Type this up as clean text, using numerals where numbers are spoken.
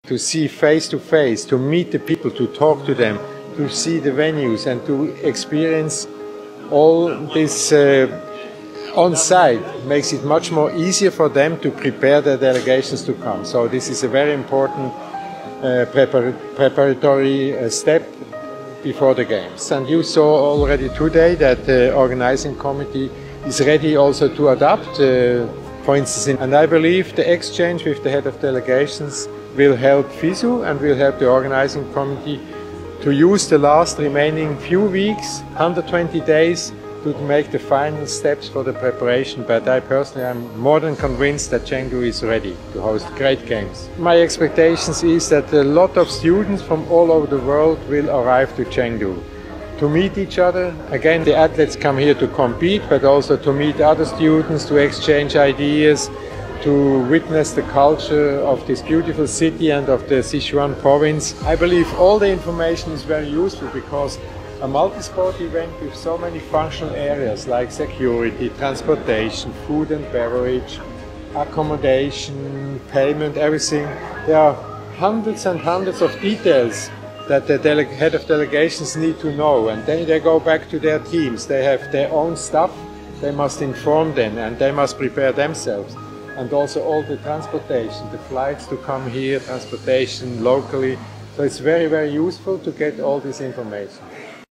to see face to face, to meet the people, to talk to them, to see the venues and to experience all this on site makes it much more easier for them to prepare their delegations to come. So this is a very important preparatory step before the Games. And you saw already today that the organizing committee is ready also to adapt, for instance, and I believe the exchange with the head of delegations will help FISU and will help the organizing committee to use the last remaining few weeks, 120 days, to make the final steps for the preparation. But I personally am more than convinced that Chengdu is ready to host great games. My expectations is that a lot of students from all over the world will arrive to Chengdu to meet each other. Again, the athletes come here to compete, but also to meet other students, to exchange ideas, to witness the culture of this beautiful city and of the Sichuan province. I believe all the information is very useful because a multi-sport event with so many functional areas like security, transportation, food and beverage, accommodation, payment, everything. There are hundreds and hundreds of details that the head of delegations need to know, and then they go back to their teams. They have their own staff, they must inform them and they must prepare themselves. And also all the transportation, the flights to come here, transportation locally. So it's very, very useful to get all this information.